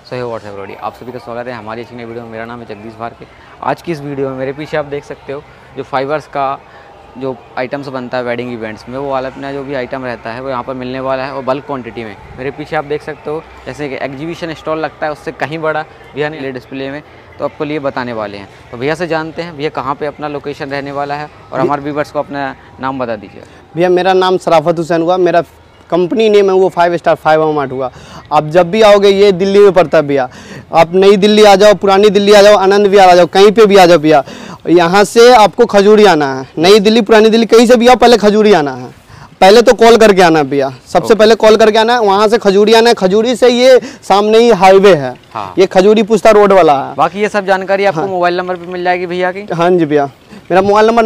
सही व्हाट्सएप रोडी, आप सभी का स्वागत है हमारी अच्छी नई वीडियो में। मेरा नाम है जगदीश भारके। आज की इस वीडियो में मेरे पीछे आप देख सकते हो जो फाइबर्स का जो आइटम्स बनता है वेडिंग इवेंट्स में, वो वाला अपना जो भी आइटम रहता है वो यहाँ पर मिलने वाला है और बल्क क्वांटिटी में। मेरे पीछे आप देख सकते हो जैसे कि एग्जीबिशन स्टॉल लगता है उससे कहीं बड़ा भैया ने डिस्प्ले में तो आपको लिए बताने वाले हैं। तो भैया से जानते हैं भैया कहाँ पे अपना लोकेशन रहने वाला है और हमारे व्यूवर्स को अपना नाम बता दीजिए। भैया मेरा नाम सराफत हुसैन हुआ, मेरा कंपनी नेम है वो 5 स्टार 5 मार्ट हुआ। आप जब भी आओगे, ये दिल्ली में पड़ता है भैया, आप नई दिल्ली आ जाओ, पुरानी दिल्ली आ जाओ, आनंद विहार आ जाओ, कहीं पे भी आ जाओ भैया। यहाँ से आपको खजूरी आना है, नई दिल्ली पुरानी दिल्ली कहीं से भी आओ, पहले खजूरी आना है। पहले तो कॉल करके आना भैया, सबसे पहले कॉल करके आना है, वहाँ से खजूरी आना है। खजूरी से ये सामने ही हाईवे है। हाँ। ये खजूरी पुस्ता रोड वाला है। बाकी ये सब जानकारी आपको मोबाइल नंबर पे मिल जाएगी भैया की। हाँ जी भैया, मेरा मोबाइल नंबर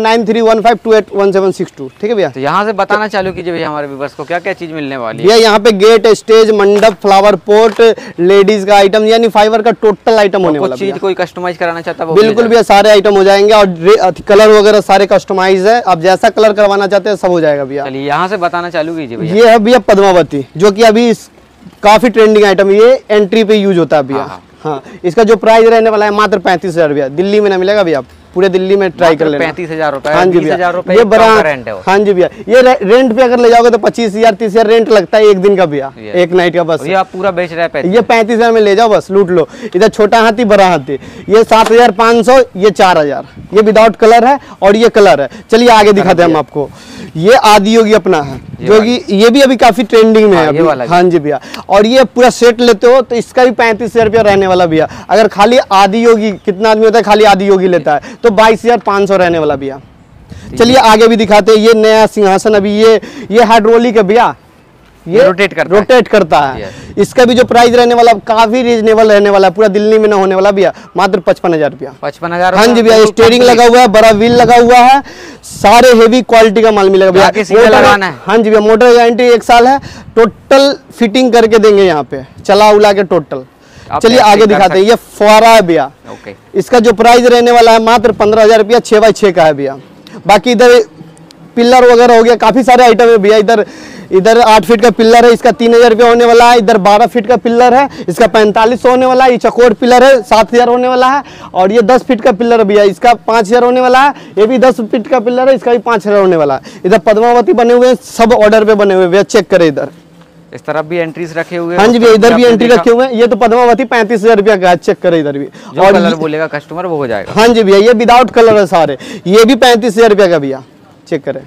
9315281762। ठीक है भैया। तो यहाँ से बताना चालू कीजिए भैया हमारे व्यूवर्स को क्या क्या चीज मिलने वाली है। भैया यहाँ पे गेट, स्टेज, मंडप, फ्लावर पोट, लेडीज का आइटम यानी फाइबर का टोटल आइटम होने वाला है। चीज कोई कस्टमाइज कराना चाहता है बिल्कुल भैया, सारे आइटम हो जाएंगे और कलर वगैरह सारे कस्टमाइज है। आप जैसा कलर करवाना चाहते हैं सब हो जाएगा भैया। चलिए यहाँ से बताना चालू कीजिए भैया। ये है भैया पद्मावती, जो कि अभी काफी ट्रेंडिंग आइटम, ये एंट्री पे यूज होता है भैया। हाँ, इसका जो प्राइस रहने वाला है मात्र 35,000 रुपया। दिल्ली में ना मिलेगा भैया, पूरे दिल्ली में ट्राई कर लेना। 35,000 रुपए। हाँ जी भैया, ये बड़ा रेंट है। हाँ जी भैया, ये रेंट पे अगर ले जाओगे तो 25,000 30,000 रेंट लगता है एक दिन का भैया, एक नाइट का। बस ये आप पूरा बेच रहे हैं। ये 35,000 में ले जाओ, बस लूट लो। इधर छोटा हाथी बड़ा हाथी, ये 7,500, ये 4,000। ये विदाउट कलर है और ये कलर है। चलिए आगे दिखाते हैं हम आपको। ये आदियोगी अपना है, जो कि ये भी अभी काफी ट्रेंडिंग में है अभी। हाँ जी भैया, और ये पूरा सेट लेते हो तो इसका भी 35,000 रुपया रहने वाला भैया। अगर खाली आदियोगी, कितना आदमी होता है खाली आदियोगी लेता है, तो 22,500 रहने वाला भैया। चलिए आगे भी दिखाते हैं। ये नया सिंहासन अभी ये हाइड्रोलिक है भैया, ये रोटेट करता है। इसका भी जो प्राइस रहने वाला काफी रीजनेबल रहने वाला है, पूरा दिल्ली में ना होने वाला भैया, मात्र 55,000 रुपया। 55,000। हाँ जी भैया, स्टीयरिंग लगा हुआ है, बड़ा व्हील लगा हुआ है, सारे हेवी क्वालिटी का माल मिलेगा भैया। लगाना है। हाँ जी भैया, मोटर गारंटी 1 साल है, टोटल फिटिंग करके देंगे यहाँ पे, चला उला के टोटल। चलिए आगे दिखाते हैं। ये फुहारा है भैया, इसका जो प्राइस रहने वाला है मात्र 15,000 रुपया, 6x6 का है भैया। बाकी इधर पिलर वगैरह हो गया, काफी सारे आइटम है भैया। इधर 8 फीट का पिलर है, इसका 3,000 रुपया होने वाला है। इधर 12 फीट का पिलर है, इसका 4500 होने वाला है। ये चकोर पिलर है, 7,000 होने वाला है। और ये 10 फीट का पिलर है भैया, इसका 5,000 होने वाला है। ये भी 10 फीट का पिलर है, इसका भी 5,000 होने वाला है। इधर पद्मावती बने हुए हैं, सब ऑर्डर पे बने हुए भैया, चेक करें इधर। इस तरफ भी एंट्रीज रखे हुए हैं। हाँ जी भैया, इधर भी एंट्री रखे हुए हैं। ये तो पद्मावती 35,000 रुपया का है, चेक करें इधर भी। और कलर बोलेगा कस्टमर वो हो जाएगा। हाँ जी भैया, ये विदाउट कलर है सारे। ये भी 35,000 रुपया का भैया, चेक करें।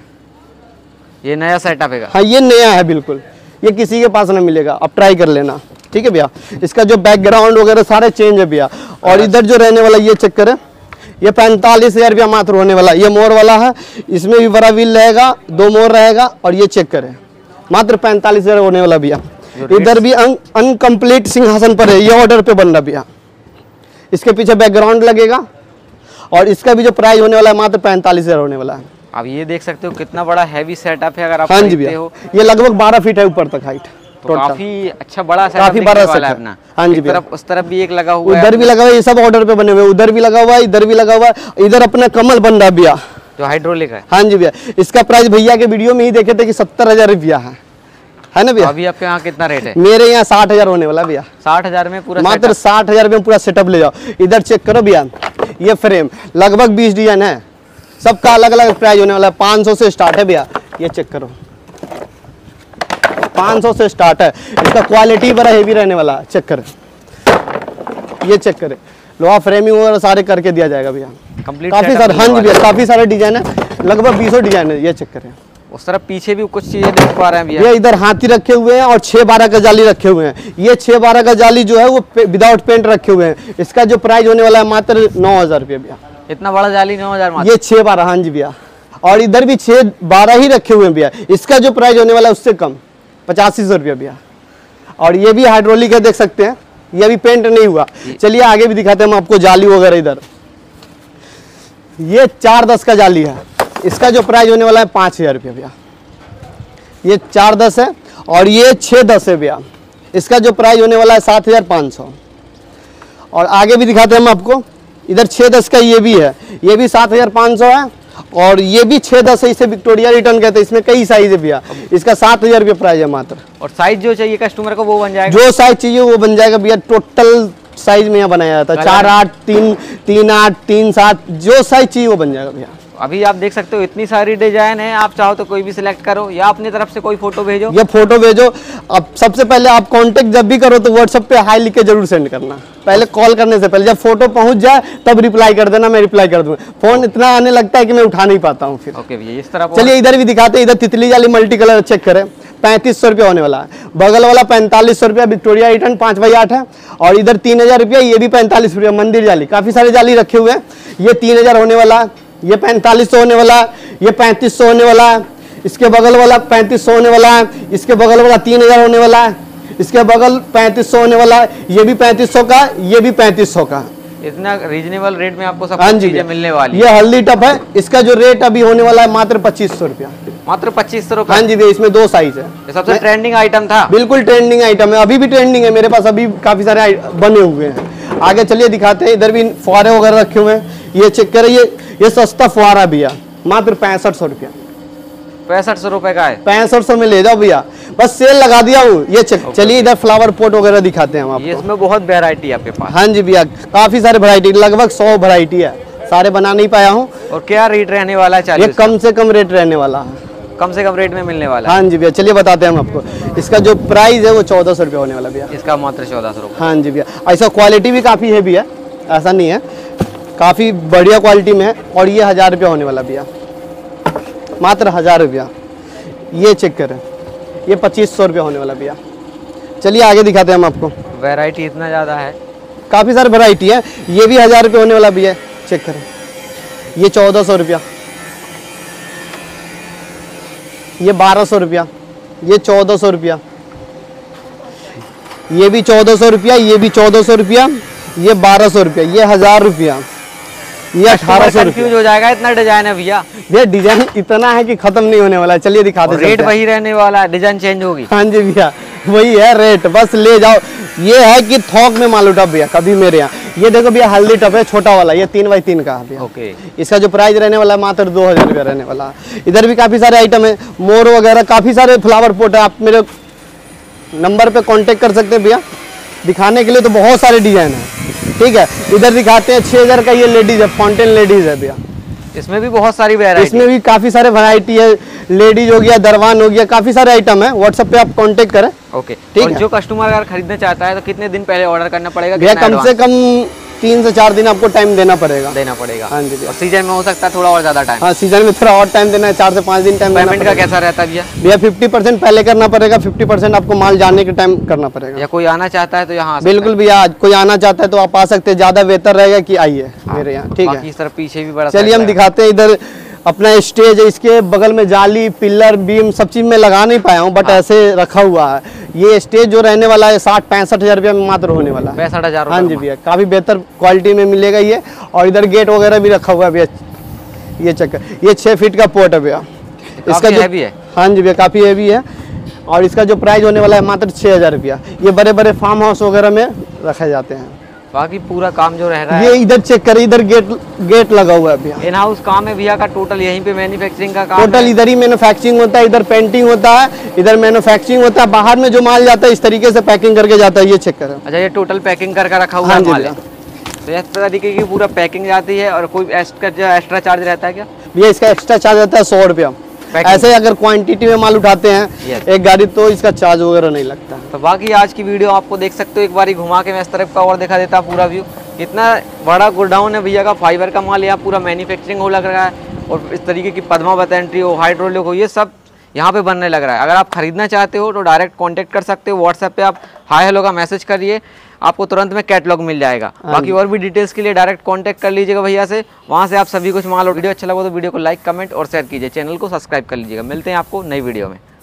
ये नया सेटअप है। हाँ, ये नया है बिल्कुल, ये किसी के पास नहीं मिलेगा, आप ट्राई कर लेना। ठीक है भैया, इसका जो बैकग्राउंड वगैरह सारे चेंज है भैया। और इधर जो रहने वाला ये चेक करें, ये 45,000 रुपया मात्र होने वाला। ये मोर वाला है, इसमें भी बड़ा व्हील रहेगा, 2 मोर रहेगा। और ये चेक करें, मात्र 45,000 होने वाला भैया। इधर भी अनकम्प्लीट सिंहासन पर है, ये ऑर्डर पे बन रहा भैया। इसके पीछे बैकग्राउंड लगेगा और इसका भी जो प्राइस होने वाला है मात्र 45,000 होने वाला है। अब ये देख सकते हो कितना बड़ा हैवी सेटअप है। अगर आप हाँ जी भैया, ये लगभग 12 फीट है ऊपर तक हाइट। तो काफी अच्छा बड़ा सेटअप, काफी बड़ा सेटअप है अपना। हाँ जी भैया, उस तरफ भी एक लगा हुआ है, उधर भी लगा हुआ है, ये सब ऑर्डर पे बने हुए। उधर भी लगा हुआ है, इधर भी लगा हुआ है। इधर अपना कमल बन रहा है भैया, जो हाइड्रोलिक है। हाँ जी भैया, इसका प्राइस भैया के वीडियो में ही देखे थे कि 70,000 रुपया है ना भैया। अभी आपके यहाँ कितना रेट है? मेरे यहाँ 60,000 होने वाला भैया। 60,000 में पूरा, मात्र 60,000 में पूरा सेटअप ले जाओ। इधर चेक करो भैया, ये फ्रेम लगभग 20 डिजाइन है, सबका अलग अलग प्राइस होने वाला है। 500 से स्टार्ट है भैया, ये चेक करो, 500 से स्टार्ट है। इसका क्वालिटी बड़ा हेवी रहने वाला है, चेक करें, ये चेक करें। लोहा फ्रेमिंग वगैरह सारे करके दिया जाएगा भैया, काफी सारे। हाँ जी भैया, काफी सारे डिजाइन है, लगभग 20 डिजाइन है, ये चेक करें। उस तरफ पीछे भी कुछ चीजें देख पा रहे हैं भैया। ये इधर हाथी रखे हुए हैं और 6-12 का जाली रखे हुए हैं। ये 6-12 का जाली जो है वो विदाउट पेंट रखे हुए हैं। इसका जो प्राइस होने वाला है मात्र 9,000 रुपया भैया। इतना बड़ा जाली 9,000? ये 6-12, हाँ जी भैया। और इधर भी 6-12 ही रखे हुए हैं भैया। इसका जो प्राइस होने वाला है उससे कम, 8500 रुपया भैया। और ये भी हाइड्रोलिक है, देख सकते हैं, ये अभी पेंट नहीं हुआ। चलिए आगे भी दिखाते हैं हम आपको जाली वगैरह। इधर ये 4-10 का जाली है, इसका जो प्राइस होने वाला है 5,000 रुपया भैया। ये 4-10 है और ये 6-10 है भैया। इसका जो प्राइस होने वाला है 7,500। और आगे भी दिखाते हैं हम आपको। इधर 6-10 का ये भी है, ये भी 7,500 है। और ये भी 6-10 है, इसे विक्टोरिया रिटर्न कहते हैं। इसमें कई साइज है भैया, इसका 7,000 रुपया प्राइस है मात्र। और साइज जो चाहिए कस्टमर को वो बन जाएगा, जो साइज चाहिए वो बन जाएगा भैया। टोटल साइज में यहाँ बनाया जाता है। 4/8, 3/8, 3/7, जो साइज चाहिए वो बन जाएगा भैया। अभी आप देख सकते हो इतनी सारी डिजाइन है, आप चाहो तो कोई भी सिलेक्ट करो या अपनी तरफ से कोई फोटो भेजो। ये फोटो भेजो। अब सबसे पहले आप कांटेक्ट जब भी करो तो व्हाट्सएप पे हाई लिख के जरूर सेंड करना। पहले कॉल करने से पहले, जब फोटो पहुंच जाए तब रिप्लाई कर देना, मैं रिप्लाई कर दूंगा। फोन इतना आने लगता है कि मैं उठा नहीं पाता हूँ फिर। ओके भैया, इस तरह चलिए इधर भी दिखाते हैं। इधर तितली जाली मल्टी कलर चेक करें, 3500 रुपया होने वाला है। बगल वाला 4500 रुपया विक्टोरिया रिटर्न 5/8 है। और इधर 3000 रुपया, ये भी 45 रुपया मंदिर जाली। काफी सारे जाली रखे हुए हैं। ये 3000 होने वाला है, ये 4500 होने वाला है, ये 3500 होने वाला है, इसके बगल वाला 3500 होने वाला है, इसके बगल वाला 3000 होने वाला है, इसके बगल 3500 होने वाला है, ये भी 3500 का, ये भी 3500 का। इतना रीजनेबल रेट में आपको सब हाँ जी चीजें मिलने वाली ये हल्दी टप है। इसका जो रेट अभी होने वाला है मात्र 2500 रुपया। मात्र 2500 रुपए। हाँ जी भैया, इसमें 2 साइज है। ये सबसे ट्रेंडिंग आइटम था। बिल्कुल ट्रेंडिंग आइटम है, अभी भी ट्रेंडिंग है मेरे पास। अभी काफी सारे बने हुए हैं। आगे चलिए दिखाते हैं। इधर भी फुहारे वगैरह रखे हुए हैं। ये चेक करिए, ये सस्ता फुहारा भैया, मात्र 6500 रुपया। 6500 रुपए का है। 6500 में ले जाओ भैया, बस सेल लगा दिया हूँ। ये चेक। चलिए इधर फ्लावर पोट वगैरह दिखाते हैं हम ये आपको। इसमें बहुत वैरायटी है आपके पास। हाँ जी भैया, काफी सारे वैरायटी, लगभग 100 वैरायटी है। सारे बना नहीं पाया हूँ। और क्या रेट रहने वाला है? ये चाहिए कम से कम रेट रहने वाला है। कम से कम रेट में मिलने वाला है। हाँ जी भैया, चलिए बताते हैं हम आपको। इसका जो प्राइस है वो 1400 रुपया होने वाला भैया। इसका मात्र 1400 रुपए। हाँ जी भैया, ऐसा क्वालिटी भी काफ़ी है भैया, ऐसा नहीं है, काफ़ी बढ़िया क्वालिटी में है। और ये 1000 रुपया होने वाला भैया, मात्र 1000 रुपया। ये चेक करें, ये 2500 रुपया होने वाला भैया। चलिए आगे दिखाते हैं हम आपको। वैरायटी इतना ज़्यादा है, काफ़ी सारी वैरायटी है। ये भी 1000 रुपये होने वाला भैया, चेक करें। ये 1400 रुपया, ये 1200 रुपया, ये 1400 रुपया, ये भी 1400 रुपया, ये भी 1400 रुपया, ये 1200 रुपया, ये 1000 रुपया, ये 1800 रुपया। हो जाएगा, इतना डिजाइन है भैया। ये डिजाइन इतना है कि खत्म नहीं होने वाला है। चलिए दिखाते हैं। रेट वही रहने वाला है, डिजाइन चेंज होगी। हाँ जी भैया, वही है रेट, बस ले जाओ। ये है कि थोक में माल उठा भैया कभी मेरे यहाँ। ये देखो भैया, हल्दी टप है छोटा वाला, ये 3x3 का है भैया। ओके। इसका जो प्राइस रहने वाला है मात्र 2000 रुपया रहने वाला है। इधर भी काफी सारे आइटम है, मोर वगैरह, काफी सारे फ्लावर पोट है। आप मेरे नंबर पे कांटेक्ट कर सकते हैं भैया, दिखाने के लिए तो बहुत सारे डिजाइन है। ठीक है, इधर दिखाते हैं 6000 का, ये लेडीज है, फाउंटेन लेडीज है भैया। इसमें भी बहुत सारी वैरायटी, इसमें भी काफी सारे वैरायटी है। लेडीज हो गया, दरवान हो गया, काफी सारे आइटम है। व्हाट्सएप पे आप कांटेक्ट करें। ओके। ठीक और है। जो कस्टमर अगर खरीदना चाहता है तो कितने दिन पहले ऑर्डर करना पड़ेगा? भैया कितना कम से कम 3 से 4 दिन आपको टाइम देना पड़ेगा। देना पड़ेगा। हाँ जी भैया। और सीजन में हो सकता है थोड़ा और ज्यादा टाइम। हाँ, सीजन में थोड़ा और टाइम देना है, 4 से 5 दिन टाइम देना पेमेंट का पड़ेगा। कैसा रहता है भैया? भैया 50% पहले करना पड़ेगा, 50% आपको माल जाने के टाइम करना पड़ेगा। या कोई आना चाहता है तो यहाँ बिल्कुल भैया, आज कोई आना चाहता है तो आप आ सकते हैं, ज्यादा बेहतर रहेगा कि आइए मेरे यहाँ। ठीक बाकी है, इस तरफ पीछे भी बड़ा चलिए हम दिखाते हैं। इधर अपना स्टेज है, इसके बगल में जाली, पिलर, बीम सब चीज में लगा नहीं पाया हूँ, बट ऐसे रखा हुआ है। ये स्टेज जो रहने वाला है 60-65 हजार रुपया में मात्र होने वाला है। 65,000। हाँ जी भैया, काफी बेहतर क्वालिटी में मिलेगा ये। और इधर गेट वगैरह भी रखा हुआ है भैया। ये चक्कर, ये 6 फीट का पोर्ट है भैया। इसका जो हैवी है। हाँ जी भैया, काफी हैवी है। और इसका जो प्राइस होने वाला है मात्र 6000 रुपया। ये बड़े बड़े फार्म हाउस वगैरह में रखे जाते हैं। बाकी पूरा काम जो रह रहा ये है, इधर चेक करें, इधर गेट लगा हुआ है भैया। इन हाउस काम है भैया का, टोटल यहीं पे मैन्युफैक्चरिंग का काम टोटल है। इधर ही मैन्युफैक्चरिंग होता है, इधर पेंटिंग होता है, इधर मैन्युफैक्चरिंग होता है। बाहर में जो माल जाता है इस तरीके से पैकिंग करके जाता है। ये चेक करें। अच्छा, ये टोटल पैकिंग करके रखा हुआ हाँ है जी माल भैया। है। तो इस तरीके की पूरा पैकिंग जाती है। और कोई एक्स्ट्रा चार्ज रहता है क्या? भैया इसका एक्स्ट्रा चार्ज रहता है 100 रुपया। ऐसे अगर क्वांटिटी में माल उठाते हैं एक गाड़ी तो इसका चार्ज वगैरह नहीं लगता। तो बाकी आज की वीडियो आपको देख सकते हो, एक बार घुमा के मैं इस तरफ का और दिखा देता पूरा व्यू। इतना बड़ा गोडाउन है भैया का, फाइबर का माल यहाँ पूरा मैन्युफैक्चरिंग हो लग रहा है। और इस तरीके की पद्मा बतेंट्री हो, हाइड्रोलिक हो, ये सब यहाँ पे बनने लग रहा है। अगर आप खरीदना चाहते हो तो डायरेक्ट कांटेक्ट कर सकते हो। व्हाट्सएप पे आप हाय हेलो का मैसेज करिए, आपको तुरंत में कैटलॉग मिल जाएगा। बाकी और भी डिटेल्स के लिए डायरेक्ट कांटेक्ट कर लीजिएगा भैया से, वहाँ से आप सभी कुछ माल। और वीडियो अच्छा लगा तो वीडियो को लाइक, कमेंट और शेयर कीजिए। चैनल को सब्सक्राइब कर लीजिएगा। मिलते हैं आपको नई वीडियो में।